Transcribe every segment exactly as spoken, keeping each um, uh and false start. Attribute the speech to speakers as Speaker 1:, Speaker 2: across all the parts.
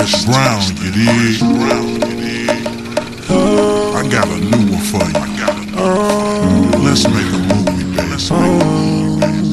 Speaker 1: Foxy Brown, you dig? I got a new one for you. Let's make a movie, baby. Let's make a movie, baby.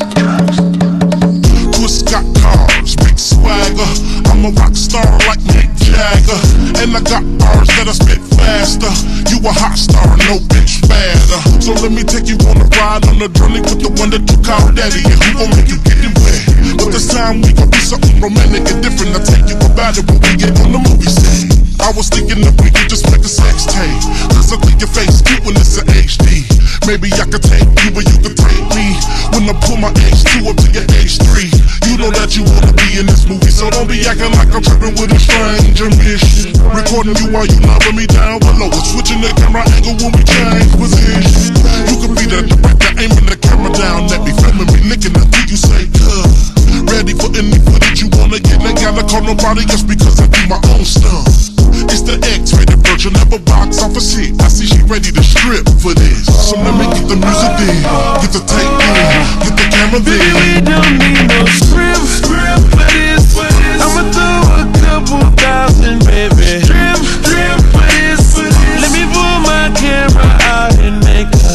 Speaker 1: Twist got cars, big swagger. I'm a rock star like Mick Jagger, and I got bars that I spit faster. You a hot star, no bitch fatter. So let me take you on a ride on the journey with the one that you call daddy, and who gon' make you get it wet. But this time we gon' do something romantic and different. I'll take you about it when we get on the movie set. I was thinking that we could just make a sex tape, cause I think your face cute when it's in H D. Maybe I could take you, but you could take me. When I pull my H two up to your H three, you know that you wanna be in this movie, so don't be acting like I'm tripping with a stranger, bitch. Recording you while you loving me down below, switching the camera angle when we change position. You could be the director, aiming the camera down at me, filming me, licking until you say, cuz. Ready for any footage you wanna get, ain't gotta call nobody else because I do my own stuff. It's the X-rated version of a box office hit. I see she ready to strip for this, so let me get the music in, get the tape in, get the camera there.
Speaker 2: Baby, we don't need no script for this. I'ma throw a couple thousand, baby. Strip, strip for this. Let me pull my camera out and make a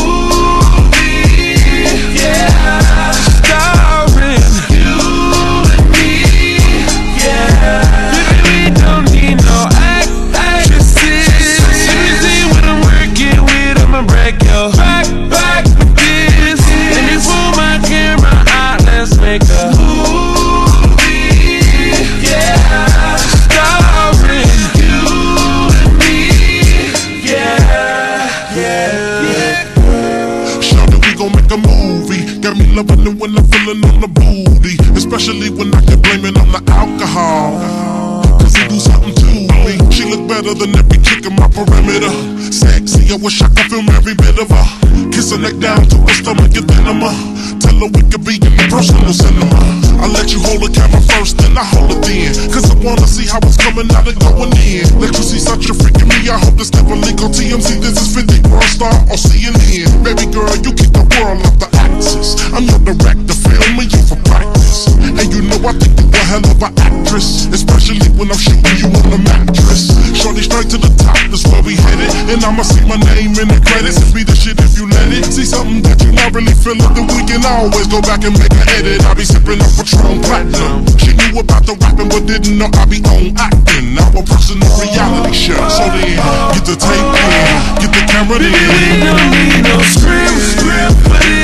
Speaker 2: movie. Yeah, starring you and me. Yeah, baby, we don't need no actresses. Let me see what I'm working with. I'ma break your back, back with this. Let me pull my camera out. Let's make a movie. Yeah, starring you and me. Yeah, yeah, yeah.
Speaker 1: Shawty, we gon' make a movie. Got me loving it when I'm feeling on the booty, especially when I can blame it on the alcohol, cause it do something to me. She look better than every chick in my perimeter. Sexy, I wish I could film every bit of her. Kiss her neck down to her stomach, get enema. Tell her we could be in the personal cinema. I let you hold the camera first, then I hold it then, cause I wanna see how it's coming out and going in. Let you see such a freak in me, I hope this never leak on T M Z. This is fifty World Star or C N N. Baby girl, you kick the world off the axis. I'm your director, filming you for practice. And you know I think you a hell of an actress, especially when I'm shooting you on the mattress. Shorty straight to the top, that's where we headed, and I'ma see my name in the credits. And be the shit if you let it. See something that you not really feel it, then we can always go back and make an edit. I be sipping on Patron Platinum. She knew about the rapping but didn't know I be on acting. Now a personal reality show. So then, get the tape in, get the camera in.
Speaker 2: Baby, we don't need no script for this.